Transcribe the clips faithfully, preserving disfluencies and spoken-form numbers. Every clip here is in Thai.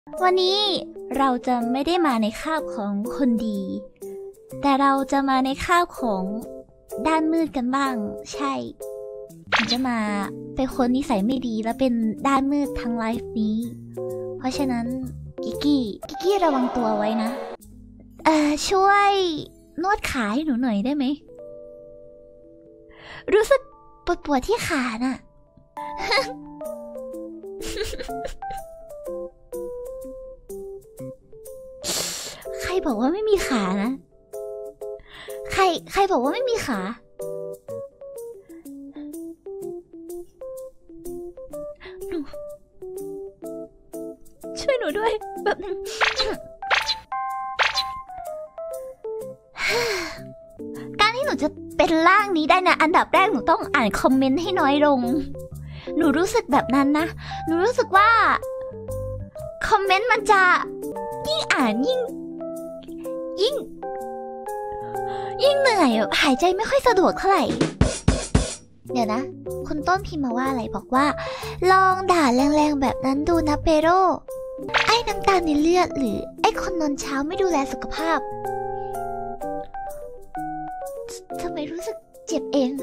วันนี้เราจะไม่ได้มาในคาบของคนดีแต่เราจะมาในคาบของด้านมืดกันบ้างใช่ผมจะมาเป็นคนนิสัยไม่ดีและเป็นด้านมืดทั้งไลฟ์นี้เพราะฉะนั้นกิกกี้กิกกี้ระวังตัวไว้นะเอ่อช่วยนวดขาให้หนูหน่อยได้ไหมรู้สึกปวดปวดที่ขาน่ะ ใครบอกว่าไม่มีขานะใครใครบอกว่าไม่มีขาหนูช่วยหนูด้วยแบบนึง การที่หนูจะเป็นร่างนี้ได้นะอันดับแรกหนูต้องอ่านคอมเมนต์ให้น้อยลงหนูรู้สึกแบบนั้นนะหนูรู้สึกว่าคอมเมนต์มันจะยิ่งอ่านยิ่งยิ่งยิ่งเหนื่อยหายใจไม่ค่อยสะดวกเท่าไหร่เดี๋ยวนะคุณต้นพิมพ์มาว่าอะไรบอกว่าลองด่าแรงๆแบบนั้นดูนะเปโร่ไอ้น้ำตาลในเลือดหรือไอ้คนนอนเช้าไม่ดูแลสุขภาพทำไมรู้สึกเจ็บเอง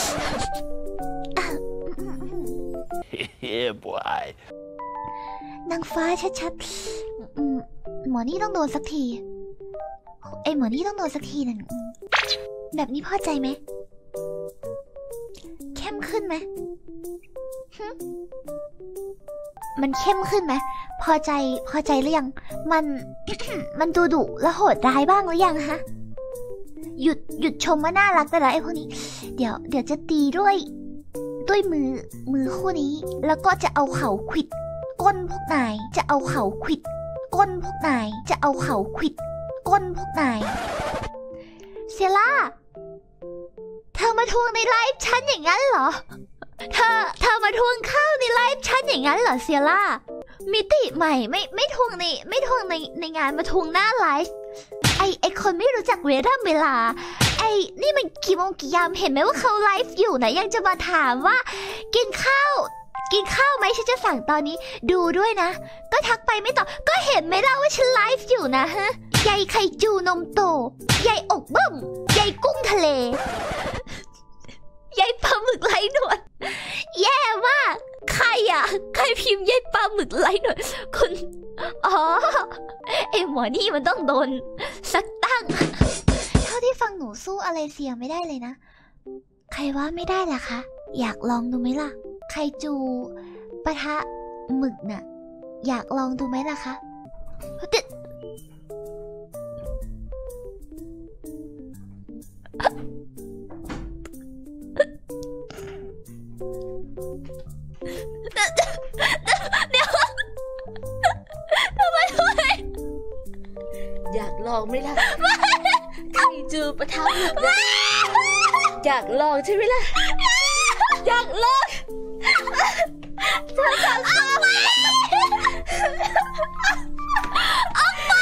เฮ้บอยนางฟ้าชัดๆหมอนี่ต้องโดนสักทีไอหมอนี่ต้องโดนสักทีหนึ่งแบบนี้พอใจไหมเข้มขึ้นไหมมันเข้มขึ้นไหมพอใจพอใจหรือยังมัน มันดูดุและโหดร้ายบ้างหรือยังฮะหยุดหยุดชมว่าน่ารักแต่ละไอพวกนี้เดี๋ยวเดี๋ยวจะตีด้วยด้วยมือมือคู่นี้แล้วก็จะเอาเข่าขวิดก้นพวกนายจะเอาเข่าขวิดก้นพวกนายจะเอาเข่าขวิดก้นพวกนายเซล่าเธอมาทวงในไลฟ์ฉันอย่างนั้นเหรอเธอเธอมาทวงข้าวในไลฟ์ฉันอย่างนั้นเหรอเซล่ามิติใหม่ไม่ไม่ทวงในไม่ทวงในในงานมาทวงหน้าไลฟ์ไอไอคนไม่รู้จักเวลาเวลาไอนี่มันกี่โมงกี่ยามเห็นไหมว่าเขาไลฟ์อยู่นะยังจะมาถามว่ากินข้าวกินข้าวไหมฉันจะสั่งตอนนี้ดูด้วยนะก็ทักไปไม่ตอบก็เห็นไหมล่ะว่าฉันไลฟ์อยู่นะฮะใยไข่จูนมโตใยอกบึ้มใยกุ้งทะเลใยปลาหมึกไร้หนวดแย่มากใครอ่ะใครพิมพ์ใยปลาหมึกไร้หนวดคุณอ๋อไอหมอนี่มันต้องโดนสักตั้งเท่าที่ฟังหนูสู้อะไรเสียไม่ได้เลยนะใครว่าไม่ได้ล่ะคะอยากลองดูไหมล่ะไคจูปะทะหมึกน่ะอยากลองดูไหมล่ะคะเดี๋ยวเดี๋ยวทำไมทำไมอยากลองไหมล่ะไคจูปะทะหมึกนะอยากลองใช่ไหมล่ะอยากลองเธอสั่งออกไปออกไป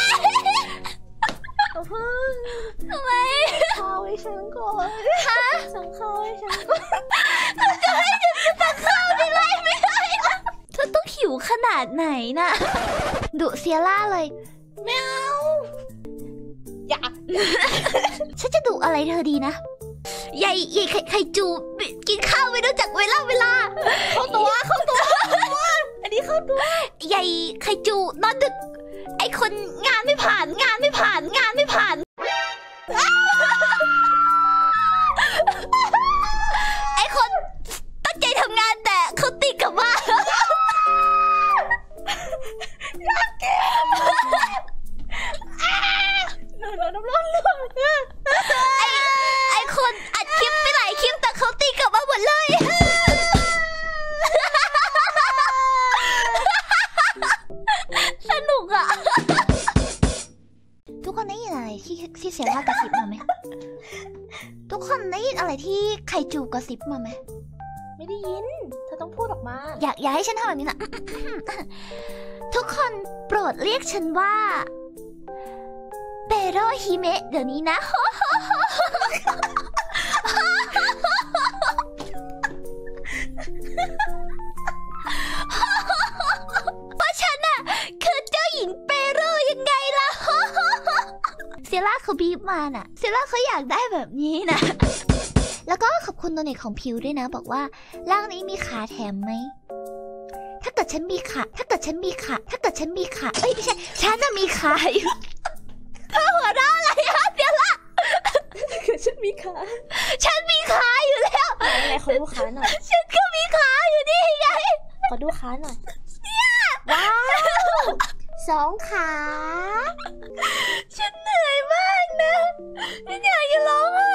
ทำไมข้าวให้ฉันก่อนฮะสั่งข้าวให้ฉันก่อนจะให้ฉันสั่งข้าวในไลฟ์ไม่ได้นะเธอต้องหิวขนาดไหนน่ะดุเซียร่าเลยไม่เอาอย่าฉันจะดุอะไรเธอดีนะใหญ่ใหญ่ไข่ไข่จูกินข้าวไม่รู้จักเวลาเวลาเข้าตัวเข้าตัวอันนี้เข้าตัวใหญ่ไข่จูนอนดึกไอคนงานไม่ผ่านงานไม่ผ่านงานไม่ผ่านไอคนตั้งใจทำงานแต่เขาติดกับว่าอยากเก็บหนูหนูน้ำร้อนเลือดไอไอคนอัดคลิปไปหลายคลิปแต่เขาติดกับมาหมดเลยสนุกอ่ะทุกคนได้ยินอะไรที่ที่เสียงว่ากระซิบมาไหมทุกคนได้ยินอะไรที่ไคจูกระซิบมาไหมไม่ได้ยินเธอต้องพูดออกมาอยากอยากให้ฉันทำแบบนี้นะทุกคนโปรดเรียกฉันว่าเปโร่ฮิเมะเดี๋ยวนี้นะเพราะฉันน่ะคือเจ้าหเซล่าเขาบีบมาน่ะเซล่าเขาอยากได้แบบนี้นะ แล้วก็ขอบคุณโดเนทของพิวด้วยนะบอกว่าร่างนี้มีขาแถมไหมถ้าเกิดฉันมีขาถ้าเกิดฉันมีขาถ้าเกิดฉันมีขาเอ้ยไม่ใช่ฉันน่ะมีขาอยู่เขาหัวเราะอะไรอะเซล่าคือฉันมีขาฉันมีขาอยู่แล้วไหนๆขอดูขาหน่อยฉันก็มีขาอยู่นี่ไงขอดูขาหน่อยว้าวสองขาฉันเหนื่อยมากนะฉันอยากจะร้องไห้